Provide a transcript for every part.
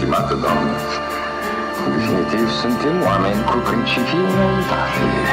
stimată doamnă. În definitiv, suntem oameni cu principii inevitabile.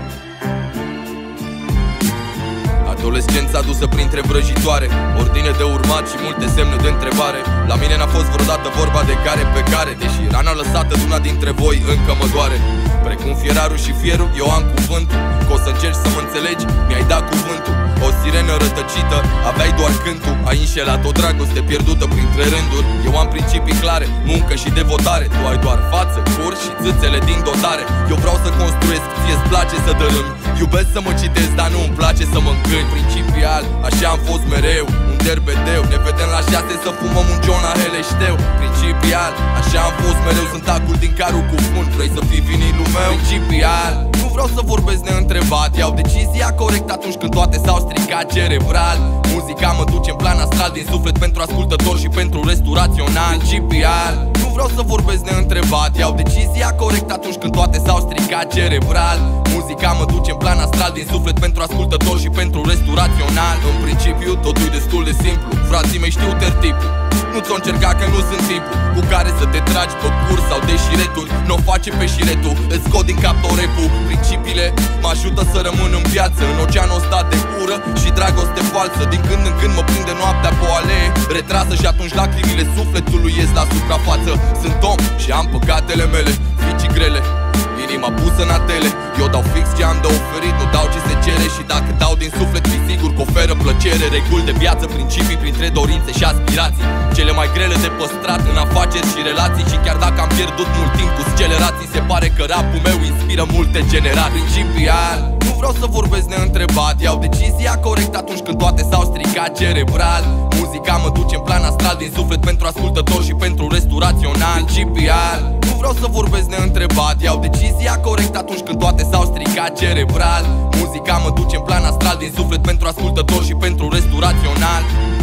Adolescența adusă printre vrăjitoare, ordine de urmat și multe semne de întrebare. La mine n-a fost vreodată vorba de care pe care, deși rana lăsată de una dintre voi încă mă doare. Precum fierarul și fierul, eu am cuvântul. Că o să încerci să mă înțelegi, mi-ai dat cuvântul. O sirenă rătăcită, aveai doar cântul. Ai înșelat o dragoste pierdută printre rânduri. Eu am principii clare, muncă și devotare. Tu ai doar față, cur și țâțele din dotare. Eu vreau să construiesc, ție-ți place să dărâmi. Iubesc să mă citesc, dar nu-mi place să mă încânt. Principial, așa am fost mereu, un derbedeu. Ne vedem la 6 să fumăm un John Heleșteu. Principial, așa am fost mereu, sunt acul din carul cu fund. Vrei să fii vinilul meu? Principial, nu vreau să vorbesc neîntrebat. Iau decizia corect atunci când toate s-au stricat cerebral. Muzica mă duce în plan astral, din suflet pentru ascultător și pentru restul rațional. Principial, nu vreau să vorbesc neîntrebat. Iau decizia corect atunci când toate s-au stricat cerebral. Muzica mă duce în plan astral, din suflet pentru ascultător și pentru restul rațional. În principiu totul e destul de simplu, frații mei știu tertipul. Nu ți-o încerca că nu sunt tipul cu care să te tragi pe curs sau de șireturi. N-o face pe șiretul, îți scot din cap tot repul. Principiile mă ajută să rămân în viață, în oceanul ăsta de ură și dragoste falsă. Din când în când mă prinde noaptea pe o alee retrasă și atunci lacrimile sufletului ies la suprafață. Sunt om și am păcatele mele, ficii grele, inima pusă în atele. Eu dau fix ce am de oferit, nu dau ce se cere. Și dacă dau din suflet, fi sigur că oferă plăcere. Reguli de viață, principii printre dorințe și aspirații, cele mai grele de păstrat în afaceri și relații. Și chiar dacă am pierdut mult timp cu scelerații, se pare că rapul meu inspiră multe generații. Principial, nu vreau să vorbesc neîntrebat. Iau decizia corect atunci când toate s-au stricat cerebral. Muzica mă duce în plan astral, din suflet pentru ascultător și pentru restul rațional. Principial, nu vreau să vorbesc neîntrebat. Iau decizia corect atunci când toate s-au stricat cerebral. Muzica mă duce în plan astral, din suflet pentru ascultător și pentru restul rațional.